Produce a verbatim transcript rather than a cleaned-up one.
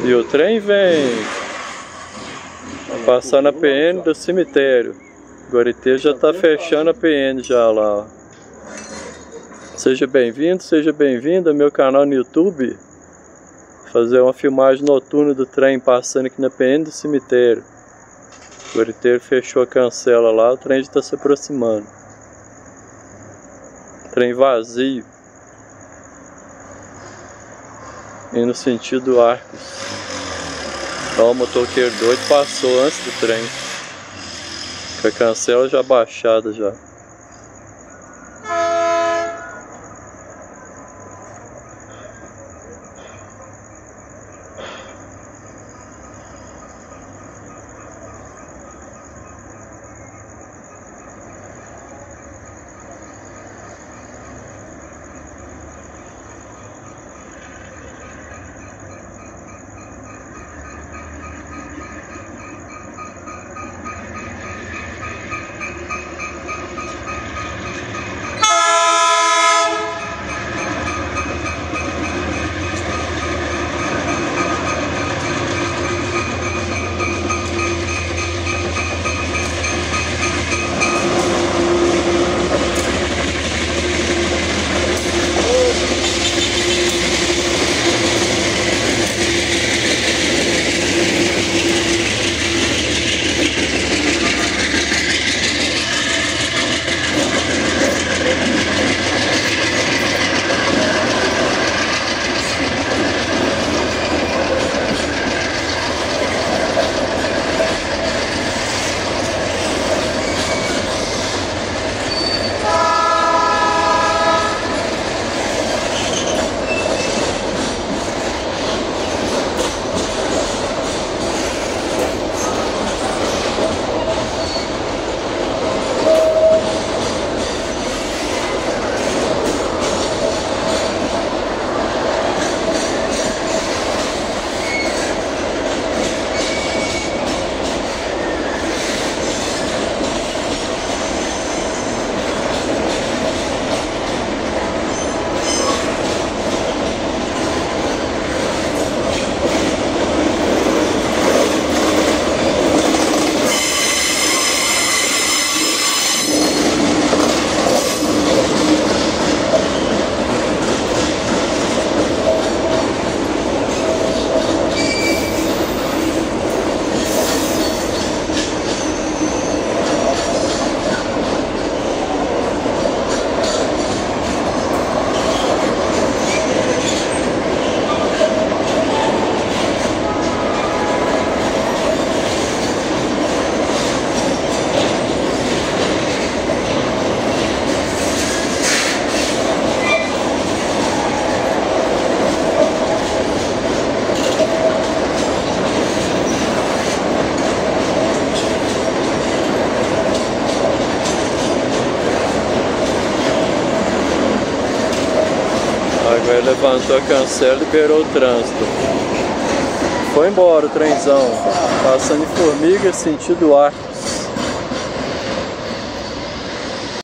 E o trem vem passar na P N do cemitério. Guariteiro já está fechando a P N já lá, ó. Seja bem-vindo, seja bem-vindo ao meu canal no YouTube. Fazer uma filmagem noturna do trem passando aqui na P N do cemitério. O Guariteiro fechou a cancela lá, o trem já está se aproximando. Trem vazio. Indo no sentido Arcos. Ó, o motoqueiro doido passou antes do trem. Com a cancela já baixada já. Agora levantou a cancela e liberou o trânsito. Foi embora o trenzão, passando em Formiga, sentido Arcos.